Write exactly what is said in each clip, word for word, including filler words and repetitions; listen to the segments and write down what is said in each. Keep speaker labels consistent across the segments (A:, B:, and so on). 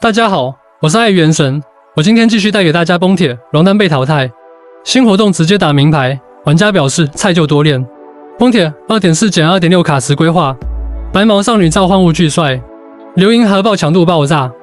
A: 大家好，我是爱元神，我今天继续带给大家崩铁龙丹被淘汰，新活动直接打名牌，玩家表示菜就多练。崩铁 二点四减二点六 卡池规划，白毛少女召唤物巨帅，流萤核爆强度爆炸。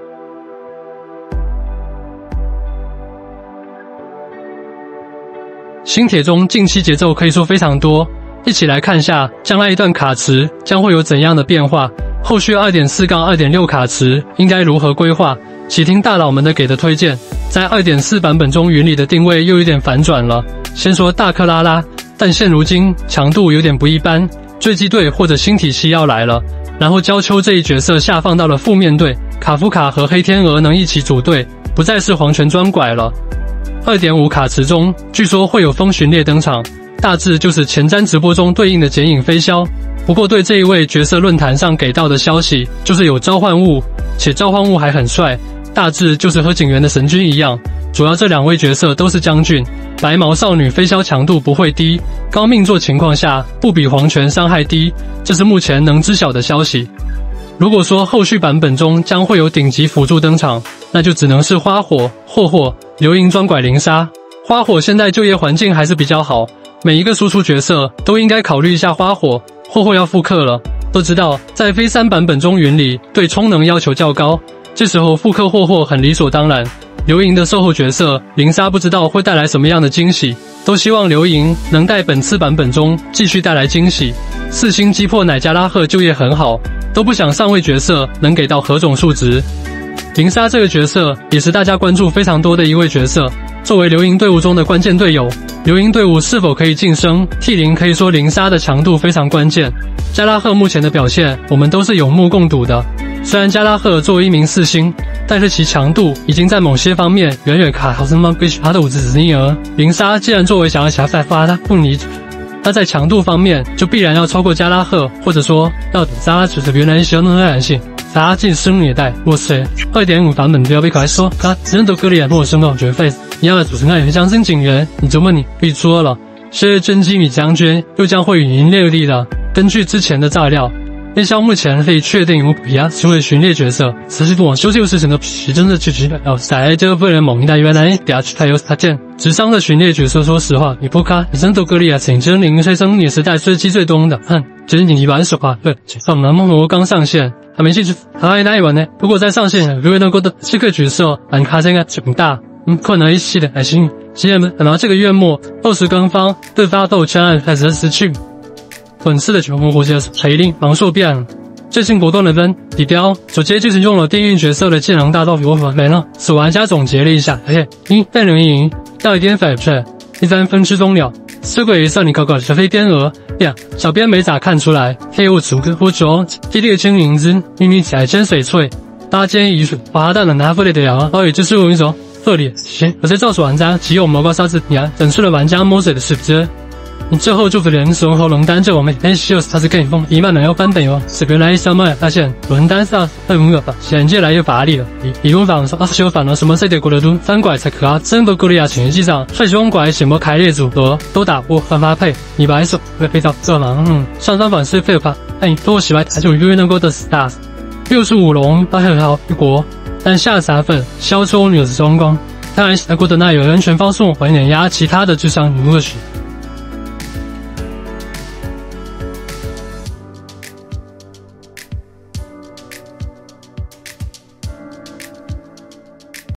A: 新铁中近期节奏可以说非常多，一起来看下将来一段卡池将会有怎样的变化。后续 二点四杠二点六 卡池应该如何规划？且听大佬们的给的推荐。在 二点四 版本中，云里的定位又有点反转了。先说大克拉拉，但现如今强度有点不一般，坠机队或者新体系要来了。然后焦秋这一角色下放到了负面队，卡夫卡和黑天鹅能一起组队，不再是黄泉专拐了。二点五 卡池中，据说会有风巡猎登场，大致就是前瞻直播中对应的剪影飞枭。不过对这一位角色论坛上给到的消息，就是有召唤物，且召唤物还很帅，大致就是和警员的神君一样。主要这两位角色都是将军，白毛少女飞枭强度不会低，高命座情况下不比黄泉伤害低，这是目前能知晓的消息。如果说后续版本中将会有顶级辅助登场，那就只能是花火、霍霍、流萤专拐灵杀。花火现在就业环境还是比较好，每一个输出角色都应该考虑一下花火。霍霍要复刻了，都知道在飞三版本中云里对充能要求较高，这时候复刻霍霍很理所当然。流萤的售后角色灵杀不知道会带来什么样的惊喜，都希望流萤能在本次版本中继续带来惊喜。四星击破乃加拉赫就业很好，都不想上位角色能给到何种数值。灵杀这个角色也是大家关注非常多的一位角色，作为流萤队伍中的关键队友，流萤队伍是否可以晋升 T 零， 可以说灵杀的强度非常关键。加拉赫目前的表现我们都是有目共睹的，虽然加拉赫作为一名四星，但是其强度已经在某些方面远远卡好什么比他的五子子婴儿。灵杀既然作为想要狭再发的不离，他在强度方面就必然要超过加拉赫，或者说要等加拉只是原来使用的耐性。杀进生也带，哇塞 ！二点五 版本不要被可爱说，他人都割裂陌生的绝费，一样的组成爱员相生警员，你琢磨你被捉了。是真基米将军又将会语音列力了。根据之前的炸料，夜宵目前可以确定有比亚成为巡猎角色，此时往修这个事情的皮真的去局要塞这个被人猛一代原来底下去他有他见直伤的巡猎角色，说实话，你不卡，你真都割裂啊！请真零岁生也是在追击最多的，哼，真你玩手啊，对，放南梦罗刚上线。还没进去，还那一晚呢？如果再上线，如果能够的这个角色，俺卡这个挺大，嗯，可能一起的还行。今天等到这个月末，二十更方对发斗圈案开始失去。本次的全国国家赔令芒兽变，最新果断的分底标，直接就是用了电运角色的技能大到如何没了。此玩家总结了一下，嘿嘿，一带人赢，到一点反射，第三分之终了。这个也算你搞搞小飞天鹅呀，小编没咋看出来。黑雾足跟不中，第六青灵之秘密起来真翡翠，搭肩一水滑蛋的拿回来的呀，哦，也就是我一种特例。行，有些造手玩家只有魔高沙子呀，整出了玩家摸水的是不是？你最后祝福人神和龙丹这我们哎，希尔他是更风一万能要翻本哟。此边来一小麦发现龙丹上太无了吧，显越来越乏力了。比比如反说啊，修反了什么赛德国的都翻拐才可啊，真的格利亚全际上帅凶拐什么开列组合都打过翻发配，你白手会配到这忙，嗯，上山反是废怕，但你多喜欢他就约能够的 stars。六十五龙他很好一国，但下撒粉消抽女子双光。当然，德国的那有人全方送还碾压其他的智商与恶许。